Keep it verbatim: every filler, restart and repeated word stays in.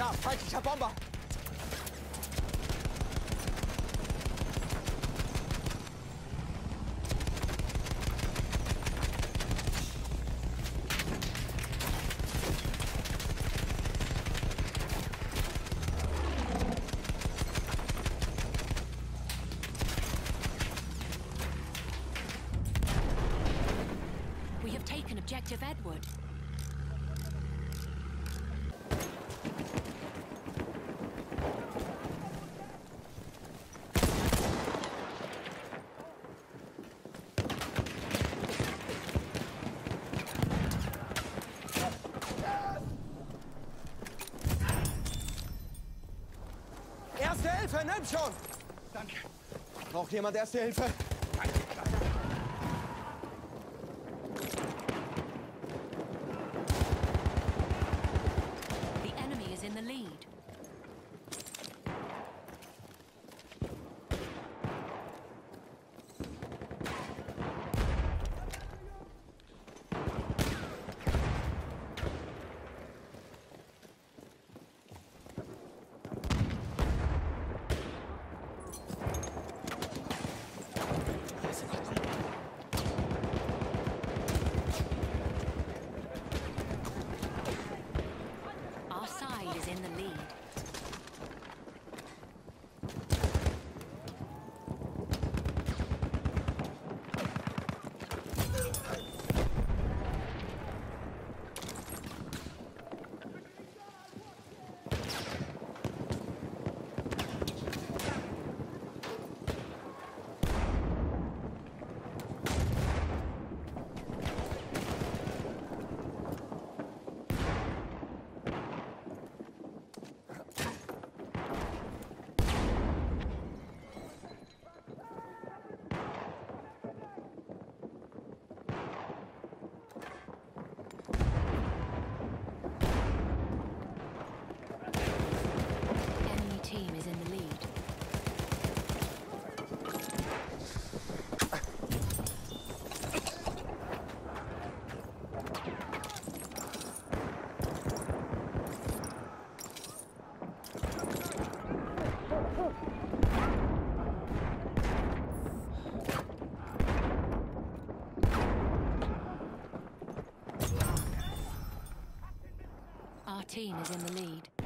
Da, feindlicher Bomber! We have taken Objective Edward. Erste Hilfe, nimm schon! Danke. Braucht jemand Erste Hilfe? Danke, Kleiner. The enemy is in the lead. Our side is in the lead. Enemy team is in the lead. Our team is in the lead.